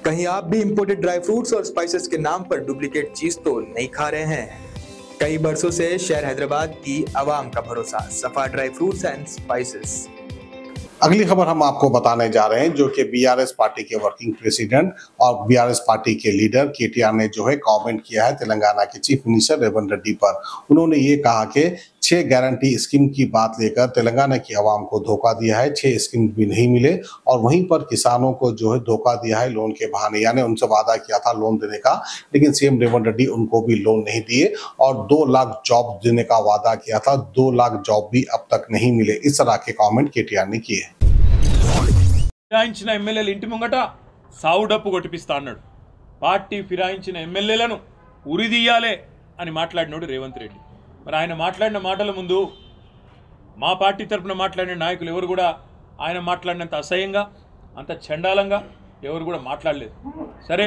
कहीं आप भी इंपोर्टेड ड्राई फ्रूट्स और स्पाइसेस के नाम पर डुप्लीकेट चीज तो नहीं खा रहे हैं? कई बरसों से शहर हैदराबाद की आवाम का भरोसा सफा ड्राई फ्रूट्स एंड स्पाइसेस। अगली खबर हम आपको बताने जा रहे हैं, जो कि बीआरएस पार्टी के वर्किंग प्रेसिडेंट और बीआरएस पार्टी के लीडर केटीआर ने जो है कमेंट किया है तेलंगाना के चीफ मिनिस्टर रेवंत रेड्डी पर। उन्होंने ये कहा कि 6 गारंटी स्कीम की बात लेकर तेलंगाना की आवाम को धोखा दिया है, 6 स्कीम भी नहीं मिले और वहीं पर किसानों को जो है धोखा दिया है लोन के बहाने। यानी उनसे वादा किया था लोन देने का, लेकिन सीएम रेवंत रेड्डी उनको भी लोन नहीं दिए और 2 लाख जॉब देने का वादा किया था, 2 लाख जॉब भी अब तक नहीं मिले। इस तरह के कमेंट केटीआर ने किए। ఫిరాయించిన ఎమ్మెల్యేలు ఇంటి ముంగట సావు డప్పు కొట్టిపిస్తా అన్నాడు. పార్టీ ఫిరాయించిన ఎమ్మెల్యేలను ఉరిదీయాలే అని మాట్లాడినాడు రేవంత్ రెడ్డి. మరి ఆయన మాట్లాడిన మాటల ముందు మా పార్టీ తరఫున మాట్లాడిన నాయకులు ఎవరు కూడా ఆయన మాట్లాడినంత అసహ్యంగా, అంత చండాలంగా ఎవరు కూడా మాట్లాడలేదు. సరే,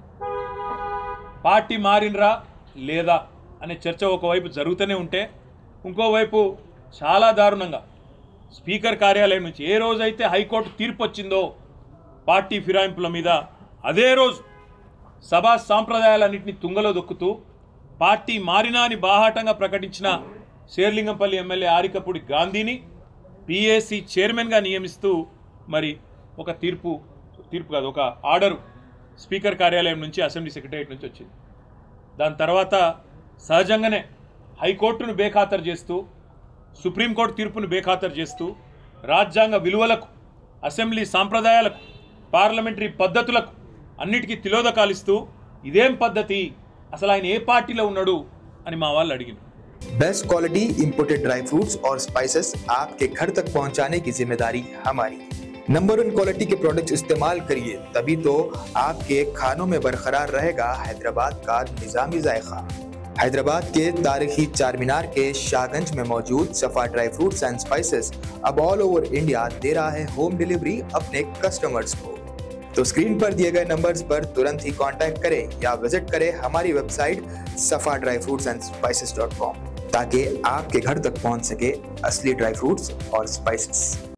పార్టీ మారినరా లేదా అనే చర్చ ఒకవైపు జరుగుతూనే ఉంటే, ఇంకోవైపు చాలా దారుణంగా స్పీకర్ కార్యాలయం నుంచి ఏ రోజైతే హైకోర్టు తీర్పు వచ్చిందో పార్టీ ఫిరాయింపుల మీద, అదే రోజు సభా సాంప్రదాయాలన్నింటినీ తుంగలో దొక్కుతూ పార్టీ మారినా అని బాహాటంగా ప్రకటించిన శేర్లింగంపల్లి ఎమ్మెల్యే ఆరికపూడి గాంధీని పిఏసి చైర్మన్గా నియమిస్తూ మరి ఒక తీర్పు కాదు, ఒక ఆర్డరు స్పీకర్ కార్యాలయం నుంచి, అసెంబ్లీ సెక్రటరియట్ నుంచి వచ్చింది. దాని తర్వాత సహజంగానే హైకోర్టును బేఖాతరు చేస్తూ, సుప్రీంకోర్టు తీర్పును బేఖాతరు చేస్తూ, రాజ్యాంగ విలువలకు, అసెంబ్లీ సాంప్రదాయాలకు, పార్లమెంటరీ పద్ధతులకు అన్నిటికీ తిలోదకాలు ఇస్తూ ఇదేం పద్ధతి, అసలు ఆయన ఏ పార్టీలో ఉన్నాడు అని మా వాళ్ళు అడిగారు. Best quality imported dry fruits और स्पाइसेस आपके घर तक पहुंचाने की जिम्मेदारी हमारी। नंबर 1 क्वालिटी के प्रोडक्ट्स इस्तेमाल करिए, तभी तो आपके खानों में बरकरार रहेगा हैदराबाद का निजामी जायका। हैदराबाद के तारीखी चार मीनार के शाहगंज में मौजूद Safa dry fruits and spices अब ऑल ओवर इंडिया दे रहा है होम डिलीवरी अपने कस्टमर्स को। तो स्क्रीन पर दिए गए नंबर्स पर तुरंत ही कांटेक्ट करें या विजिट करें हमारी वेबसाइट safadryfruitsandspices.com ताकि आपके घर तक पहुंच सके असली ड्राई फ्रूट्स और स्पाइसेस।